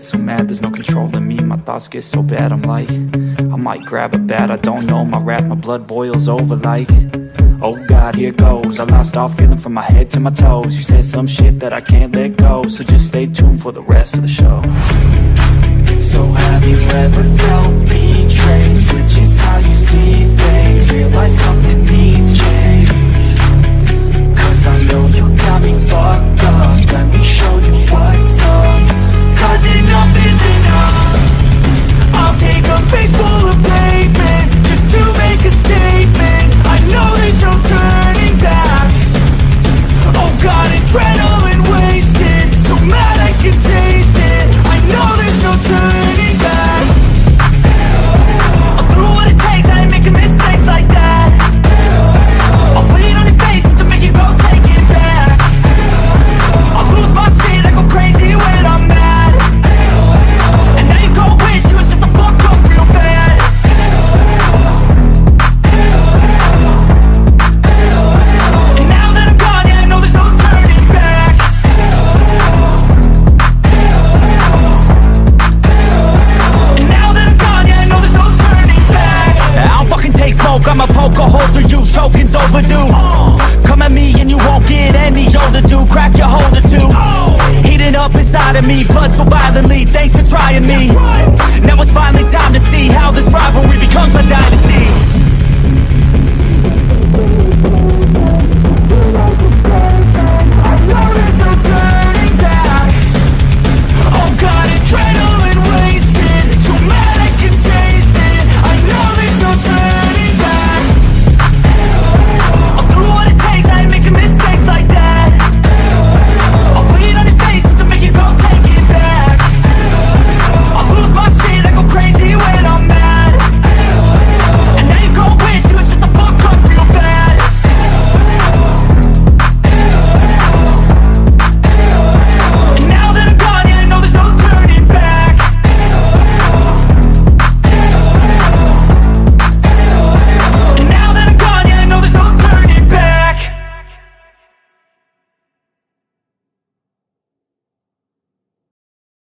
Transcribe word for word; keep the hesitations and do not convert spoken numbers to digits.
get so mad, there's no controlling me. My thoughts get so bad, I'm like, I might grab a bat, I don't know. My wrath, my blood boils over like, oh God, here goes. I lost all feeling from my head to my toes. You said some shit that I can't let go, so just stay tuned for the rest of the show. So have you ever felt betrayed? Switches how you see things, realize something needs change. Cause I know you got me fucked up, let me show you what's up. Cause enough is enough. I'll take a face full of pavement just to make a statement. I know there's no turning back. Oh God, adrenaline wasted, so mad I can taste it. I know there's no turning back. I'll do what it takes, I ain't making mistakes like that. I'll put it on your face to make you go take it back. I'll lose my shit, I go crazy when I'm mad. And now you go wish you would shut the fuck up real bad. And now that I'm gone, yeah, I know there's no turning back. And now that I'm gone, yeah, I know there's no turning back. I don't fucking take smoke, I'ma poke a hole through you. Choking's overdue. Come at me and you won't get any older, dude. Crack your holder too. Heating up inside of me, blood so violently. Thanks for trying me. Now